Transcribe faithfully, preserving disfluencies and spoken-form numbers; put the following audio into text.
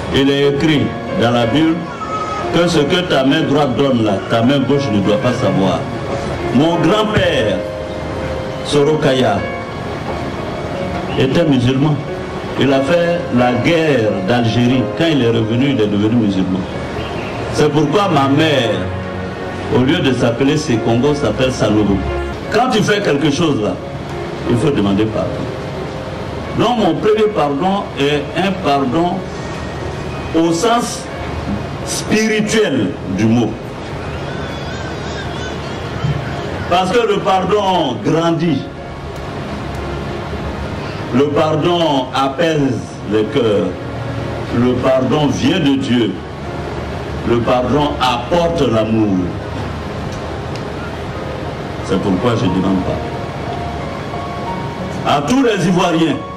Il est écrit dans la Bible que ce que ta main droite donne là, ta main gauche ne doit pas savoir. Mon grand-père, Sorokaya, était musulman. Il a fait la guerre d'Algérie. Quand il est revenu, il est devenu musulman. C'est pourquoi ma mère, au lieu de s'appeler Sekongo, s'appelle Sanogo. Quand tu fais quelque chose là, il faut demander pardon. Donc mon premier pardon est un pardon au sens spirituel du mot. Parce que le pardon grandit. Le pardon apaise le cœur. Le pardon vient de Dieu. Le pardon apporte l'amour. C'est pourquoi je demande pas. À tous les Ivoiriens,